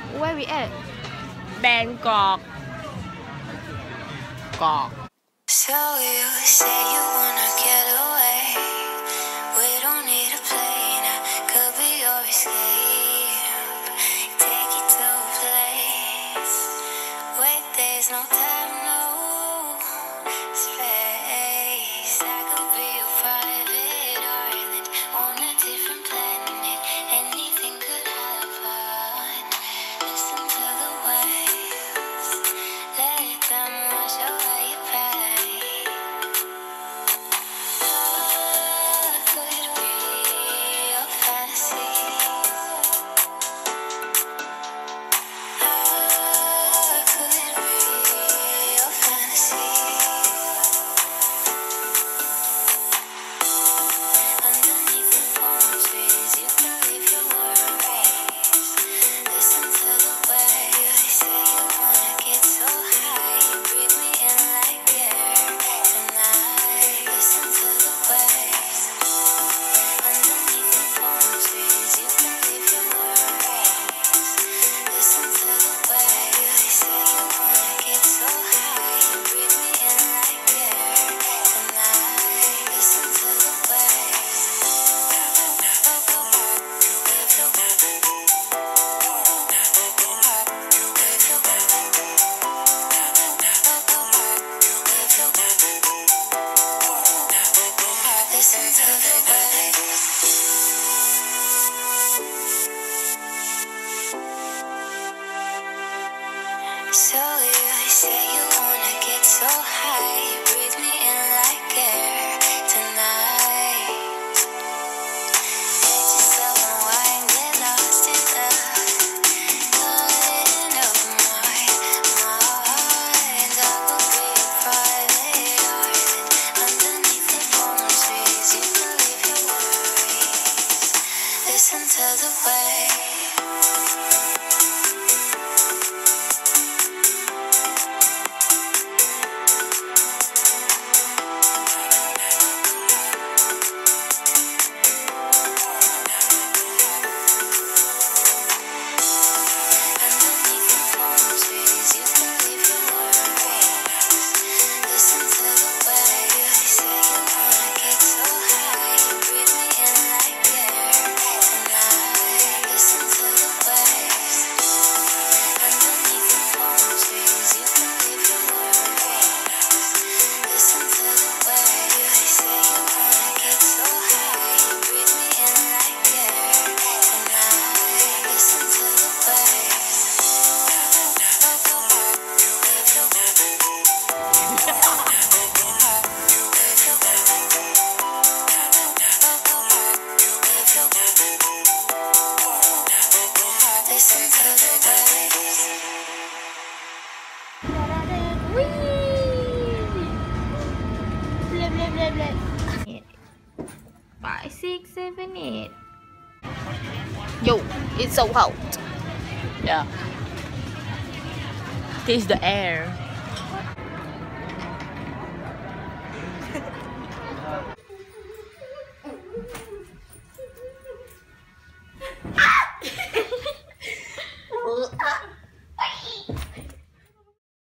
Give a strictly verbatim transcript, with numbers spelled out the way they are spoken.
Where we at? Bangkok. Kok. So you say you wanna get away. We don't need a plane. I could be your escape. Take you to a place. Wait, there's no time, no space. I could be your private island on a different planet. Anything could happen. Listen to the waves. Let them wash away your pain. Oh, could it be your fantasy? Oh, could it be your fantasy? Underneath the palm trees, you can leave your worries. Listen to the waves. They say you wanna get so high. Breathe me in like air tonight. Listen to the waves. Underneath the palm trees, you can leave your worries. Listen to the waves. They say you wanna get so high. Breathe me in like air tonight. Listen to the waves. Listen to the waves. So you say you wanna get so high. Breathe me in like air tonight. Let yourself unwind, get lost in the garden of my mind. I could be a private island underneath the palm trees. You can leave your worries. Listen to the waves. Underneath the palm trees, you can leave your worries. Listen to the waves. They say you wanna get so high. Breathe me in like air tonight. Listen to the waves. Underneath the palm trees, you can leave your worries. Listen to the waves. They say you wanna get so high. Breathe me in like air tonight. Listen to the waves. Listen to the waves. Blah, blah, blah, blah. Five, six, seven, eight. Yo, it's so hot. Yeah. Taste the air.